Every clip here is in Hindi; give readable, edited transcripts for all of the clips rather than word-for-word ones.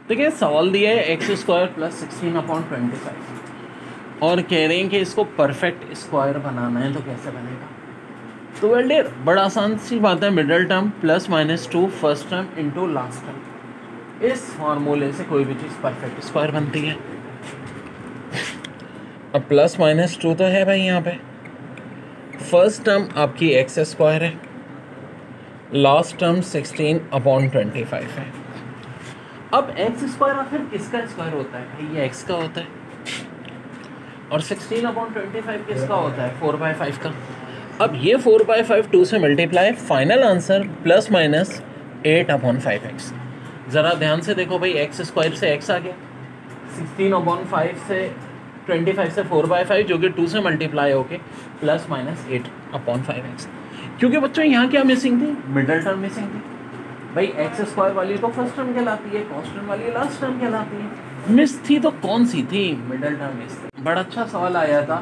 देखिए सवाल दिया है एक्स स्क्वायर प्लस 16/25 और कह रहे हैं कि इसको परफेक्ट स्क्वायर बनाना है, तो कैसे बनेगा? तो वेल डियर, बड़ा आसान सी बात है, middle term plus minus 2 first term into last term, इस फॉर्मूले से कोई भी चीज़ परफेक्ट स्क्वायर बनती है। अब प्लस माइनस 2 तो है भाई यहाँ पे, फर्स्ट टर्म आपकी एक्स स्क्वायर है, लास्ट टर्म 16/25 है। अब एक्स स्क्वायर आखिर किसका स्क्वायर होता है भाई? ये एक्स का होता है, और 16/25 किसका होता है? 4/5 का। अब ये 4/5 2 से multiply, final answer plus minus 8/5x। ज़रा ध्यान से देखो भाई, एक्स स्क्वायर से एक्स आ गया, 16/5 से 25 से 4/5 जो कि 2 से मल्टीप्लाई होके प्लस माइनस 8/5x। क्योंकि बच्चों यहाँ क्या मिसिंग थी? मिडल टर्म मिसिंग थी भाई। एक्स स्क्वायर वाली तो फर्स्ट टर्म कहलाती है, कांस्टेंट वाली लास्ट टर्म कहलाती है। मिस थी तो कौन सी थी? मिडल टर्म मिस थी। बड़ा अच्छा सवाल आया था,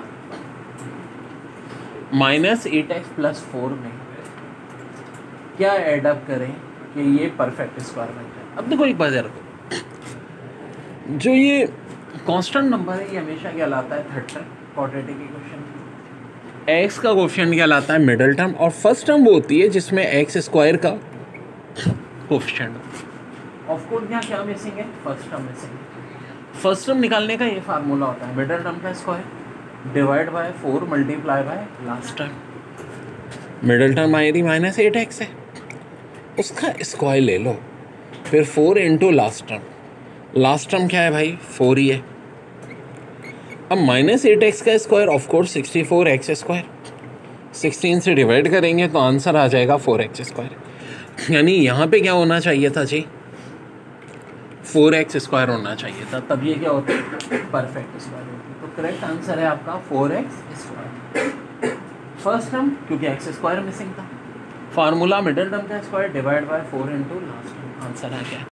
-8x + 4 में क्या एडअप करें कि ये परफेक्ट स्क्वायर बन जाए। अब देखो एक बात यार, जो ये कांस्टेंट नंबर है ये हमेशा कहलाता है third term, quadratic equation. X का कोफिशिएंट कहलाता है मिडल टर्म, और फर्स्ट टर्म वो होती है जिसमें एक्स स्क्वायर का कोफिशिएंट। ऑफ कोर्स यहाँ क्या मिसिंग है? फर्स्ट टर्म मिसिंग है। फर्स्ट टर्म निकालने का ये फार्मूला होता है, मिडल टर्म का square divide by 4 multiply by last term. Middle term आई थी -8x है, उसका स्क्वायर ले लो, फिर 4 into last term. Last term क्या है भाई? 4 ही है। अब -8x का square of course 64x square, 16 से डिवाइड करेंगे तो आंसर आ जाएगा 4x स्क्वायर। यानी यहाँ पे क्या होना चाहिए था जी? 4x स्क्वायर होना चाहिए था, तब ये क्या होता है? परफेक्ट स्क्वायर होती है। तो करेक्ट आंसर है आपका 4x स्क्वायर। फर्स्ट टर्म क्योंकि x स्क्वायर मिसिंग था, फार्मूला मिडल टर्म का square divide by 4 into last term, answer आ गया।